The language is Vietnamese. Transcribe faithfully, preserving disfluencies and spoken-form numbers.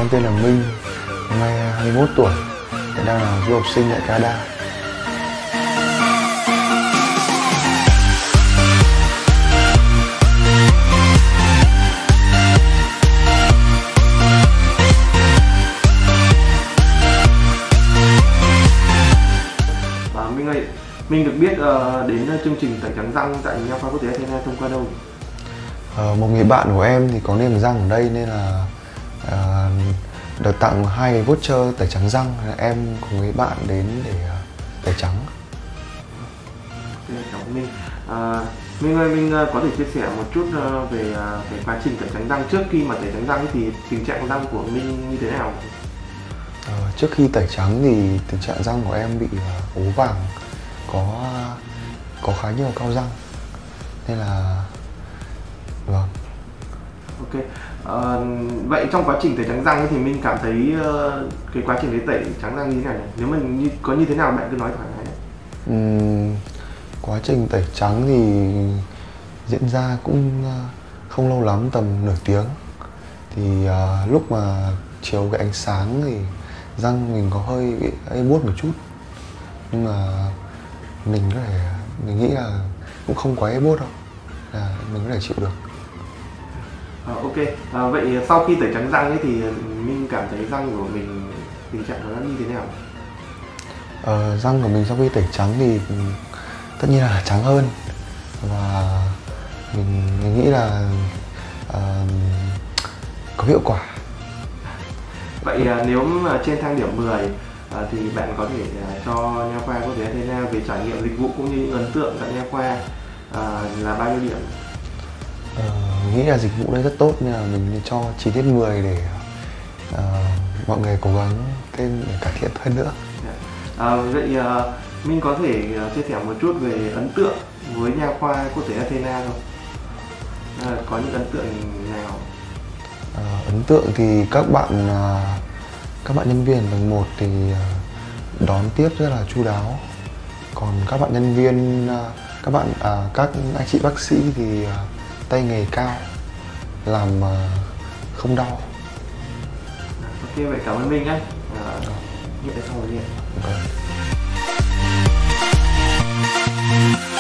Em tên là Minh, năm nay hai mươi mốt tuổi, hiện đang là du học sinh tại Canada. À, Minh ơi, Minh được biết uh, đến chương trình tẩy trắng răng tại Nha khoa Quốc tế Athena thông qua đâu? Ờ, một người bạn của em thì có niềng răng ở đây nên là uh, được tặng hai cái voucher tẩy trắng răng. Em cùng với bạn đến để uh, tẩy trắng. Okay, cảm ơn Minh. À, Minh ơi, Minh uh, có thể chia sẻ một chút uh, về uh, cái quá trình tẩy trắng răng trước khi mà tẩy trắng răng thì tình trạng răng của Minh như thế nào? Ờ, trước khi tẩy trắng thì tình trạng răng của em bị uh, ố vàng, có có khá nhiều cao răng nên là vâng. Ok. À, vậy trong quá trình tẩy trắng răng thì Minh cảm thấy uh, cái quá trình đấy tẩy trắng răng như thế nào nhỉ? Nếu mà như, có như thế nào bạn cứ nói thoải mái. Uhm, quá trình tẩy trắng thì diễn ra cũng không lâu lắm, tầm nửa tiếng. Thì uh, lúc mà chiếu cái ánh sáng thì răng mình có hơi bị hơi buốt một chút, nhưng mà mình có thể mình nghĩ là cũng không quá buốt đâu, là mình có thể chịu được. À, ok. À, vậy sau khi tẩy trắng răng ấy thì Minh cảm thấy răng của mình tình trạng nó như thế nào? Ờ, răng của mình sau khi tẩy trắng thì tất nhiên là trắng hơn, và mình, mình nghĩ là uh, có hiệu quả. Vậy à, nếu mà trên thang điểm mười à, thì bạn có thể à, cho Nha khoa Quốc tế Athena về trải nghiệm dịch vụ cũng như những ấn tượng tại Nha khoa à, là bao nhiêu điểm? Ờ, mình nghĩ là dịch vụ đây rất tốt, nhưng mà mình cho chín đến mười để uh, mọi người cố gắng thêm để cải thiện hơn nữa. À, vậy à, Minh có thể chia sẻ một chút về ấn tượng với Nha khoa Quốc tế Athena không? À, có những ấn tượng nào? À, ấn tượng thì các bạn uh, các bạn nhân viên tầng một thì uh, đón tiếp rất là chu đáo, còn các bạn nhân viên uh, các bạn uh, các anh chị bác sĩ thì uh, tay nghề cao, làm uh, không đau. Ok, vậy cảm ơn Minh nhé. À, hiện tại xong rồi. Okay.